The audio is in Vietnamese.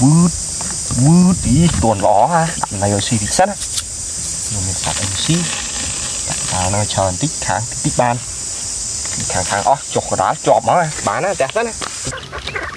vứt vứt đi tuần ló ha này ở xì sắt á mình sạch em xí nó chờ tích kháng tích ban kháng kháng ó chọc đá chọp nó bán á chặt đó này